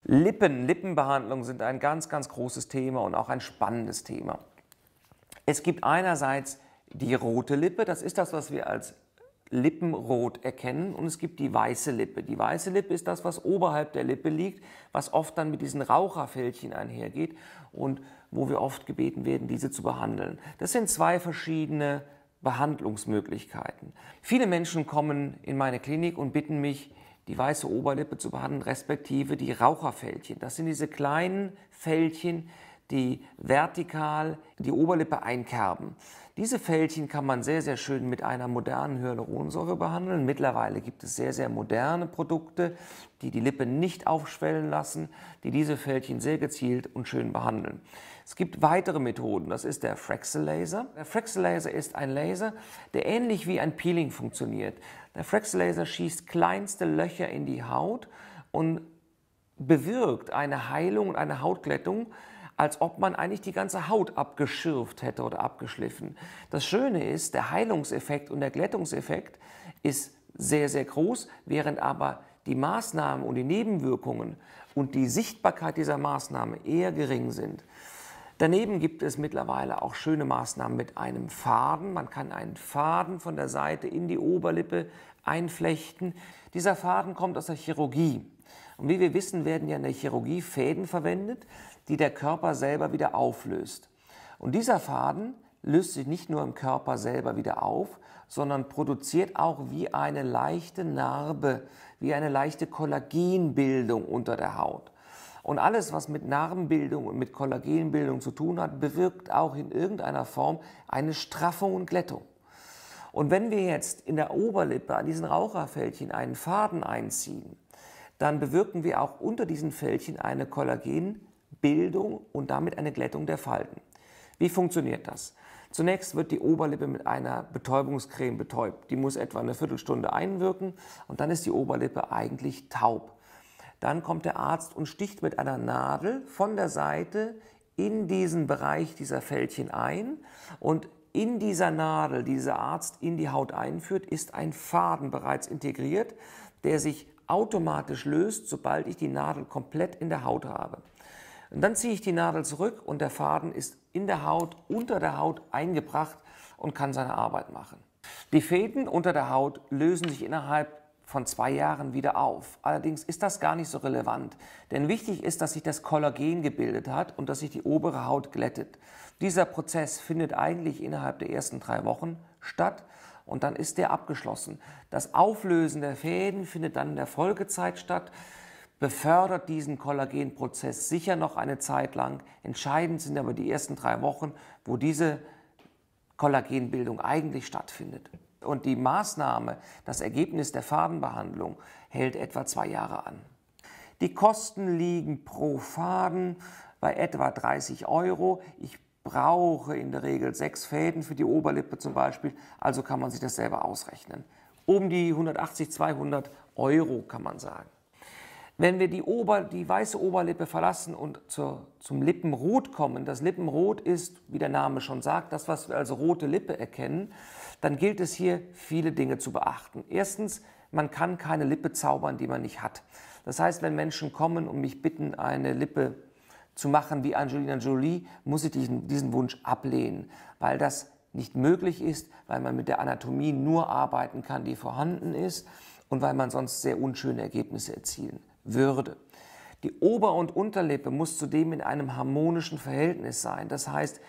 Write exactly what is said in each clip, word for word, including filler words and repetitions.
Lippen, Lippenbehandlung sind ein ganz, ganz großes Thema und auch ein spannendes Thema. Es gibt einerseits die rote Lippe, das ist das, was wir als Lippenrot erkennen, und es gibt die weiße Lippe. Die weiße Lippe ist das, was oberhalb der Lippe liegt, was oft dann mit diesen Raucherfältchen einhergeht und wo wir oft gebeten werden, diese zu behandeln. Das sind zwei verschiedene Behandlungsmöglichkeiten. Viele Menschen kommen in meine Klinik und bitten mich, die weiße Oberlippe zu behandeln, respektive die Raucherfältchen. Das sind diese kleinen Fältchen, die vertikal die Oberlippe einkerben. Diese Fältchen kann man sehr, sehr schön mit einer modernen Hyaluronsäure behandeln. Mittlerweile gibt es sehr, sehr moderne Produkte, die die Lippe nicht aufschwellen lassen, die diese Fältchen sehr gezielt und schön behandeln. Es gibt weitere Methoden, das ist der Fraxel-Laser. Der Fraxel-Laser ist ein Laser, der ähnlich wie ein Peeling funktioniert. Der Fraxel-Laser schießt kleinste Löcher in die Haut und bewirkt eine Heilung und eine Hautglättung, als ob man eigentlich die ganze Haut abgeschürft hätte oder abgeschliffen. Das Schöne ist, der Heilungseffekt und der Glättungseffekt ist sehr, sehr groß, während aber die Maßnahmen und die Nebenwirkungen und die Sichtbarkeit dieser Maßnahme eher gering sind. Daneben gibt es mittlerweile auch schöne Maßnahmen mit einem Faden. Man kann einen Faden von der Seite in die Oberlippe einflechten. Dieser Faden kommt aus der Chirurgie. Und wie wir wissen, werden ja in der Chirurgie Fäden verwendet, die der Körper selber wieder auflöst. Und dieser Faden löst sich nicht nur im Körper selber wieder auf, sondern produziert auch wie eine leichte Narbe, wie eine leichte Kollagenbildung unter der Haut. Und alles, was mit Narbenbildung und mit Kollagenbildung zu tun hat, bewirkt auch in irgendeiner Form eine Straffung und Glättung. Und wenn wir jetzt in der Oberlippe an diesen Raucherfältchen einen Faden einziehen, dann bewirken wir auch unter diesen Fältchen eine Kollagenbildung und damit eine Glättung der Falten. Wie funktioniert das? Zunächst wird die Oberlippe mit einer Betäubungscreme betäubt. Die muss etwa eine Viertelstunde einwirken und dann ist die Oberlippe eigentlich taub. Dann kommt der Arzt und sticht mit einer Nadel von der Seite in diesen Bereich dieser Fältchen ein, und in dieser Nadel, die dieser Arzt in die Haut einführt, ist ein Faden bereits integriert, der sich automatisch löst, sobald ich die Nadel komplett in der Haut habe. Und dann ziehe ich die Nadel zurück und der Faden ist in der Haut, unter der Haut eingebracht und kann seine Arbeit machen. Die Fäden unter der Haut lösen sich innerhalb von zwei Jahren wieder auf. Allerdings ist das gar nicht so relevant, denn wichtig ist, dass sich das Kollagen gebildet hat und dass sich die obere Haut glättet. Dieser Prozess findet eigentlich innerhalb der ersten drei Wochen statt und dann ist der abgeschlossen. Das Auflösen der Fäden findet dann in der Folgezeit statt, befördert diesen Kollagenprozess sicher noch eine Zeit lang. Entscheidend sind aber die ersten drei Wochen, wo diese Kollagenbildung eigentlich stattfindet. Und die Maßnahme, das Ergebnis der Fadenbehandlung, hält etwa zwei Jahre an. Die Kosten liegen pro Faden bei etwa dreißig Euro. Ich brauche in der Regel sechs Fäden für die Oberlippe zum Beispiel, also kann man sich das selber ausrechnen. Um die hundertachtzig, zweihundert Euro kann man sagen. Wenn wir die, Ober-, die weiße Oberlippe verlassen und zur, zum Lippenrot kommen, das Lippenrot ist, wie der Name schon sagt, das, was wir als rote Lippe erkennen, dann gilt es hier, viele Dinge zu beachten. Erstens, man kann keine Lippe zaubern, die man nicht hat. Das heißt, wenn Menschen kommen und mich bitten, eine Lippe zu machen wie Angelina Jolie, muss ich diesen, diesen Wunsch ablehnen, weil das nicht möglich ist, weil man mit der Anatomie nur arbeiten kann, die vorhanden ist, und weil man sonst sehr unschöne Ergebnisse erzielen würde. Die Ober- und Unterlippe muss zudem in einem harmonischen Verhältnis sein. Das heißt,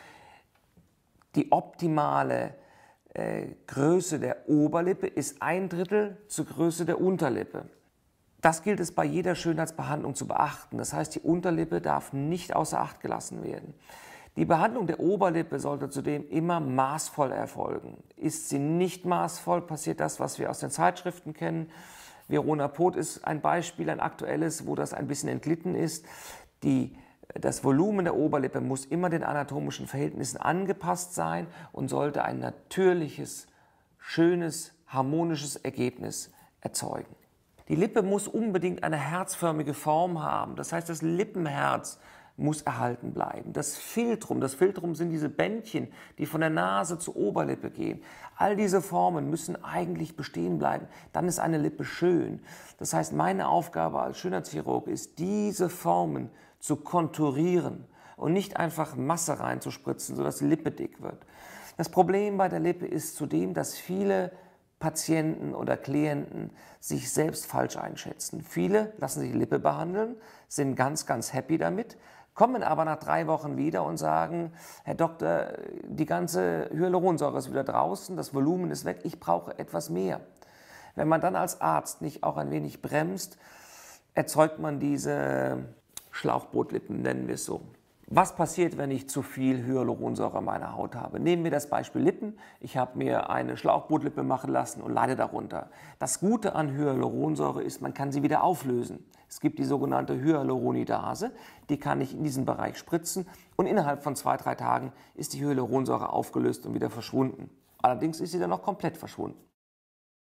die optimale äh, Größe der Oberlippe ist ein Drittel zur Größe der Unterlippe. Das gilt es bei jeder Schönheitsbehandlung zu beachten. Das heißt, die Unterlippe darf nicht außer Acht gelassen werden. Die Behandlung der Oberlippe sollte zudem immer maßvoll erfolgen. Ist sie nicht maßvoll, passiert das, was wir aus den Zeitschriften kennen. Verona Poth ist ein Beispiel, ein aktuelles, wo das ein bisschen entglitten ist. Die, das Volumen der Oberlippe muss immer den anatomischen Verhältnissen angepasst sein und sollte ein natürliches, schönes, harmonisches Ergebnis erzeugen. Die Lippe muss unbedingt eine herzförmige Form haben. Das heißt, das Lippenherz muss erhalten bleiben. Das Philtrum, das Philtrum sind diese Bändchen, die von der Nase zur Oberlippe gehen. All diese Formen müssen eigentlich bestehen bleiben. Dann ist eine Lippe schön. Das heißt, meine Aufgabe als Schönheitschirurg ist, diese Formen zu konturieren und nicht einfach Masse reinzuspritzen, sodass die Lippe dick wird. Das Problem bei der Lippe ist zudem, dass viele Patienten oder Klienten sich selbst falsch einschätzen. Viele lassen sich die Lippe behandeln, sind ganz, ganz happy damit, kommen aber nach drei Wochen wieder und sagen, Herr Doktor, die ganze Hyaluronsäure ist wieder draußen, das Volumen ist weg, ich brauche etwas mehr. Wenn man dann als Arzt nicht auch ein wenig bremst, erzeugt man diese Schlauchbootlippen, nennen wir es so. Was passiert, wenn ich zu viel Hyaluronsäure in meiner Haut habe? Nehmen wir das Beispiel Lippen. Ich habe mir eine Schlauchbootlippe machen lassen und leide darunter. Das Gute an Hyaluronsäure ist, man kann sie wieder auflösen. Es gibt die sogenannte Hyaluronidase, die kann ich in diesen Bereich spritzen und innerhalb von zwei, drei Tagen ist die Hyaluronsäure aufgelöst und wieder verschwunden. Allerdings ist sie dann noch komplett verschwunden.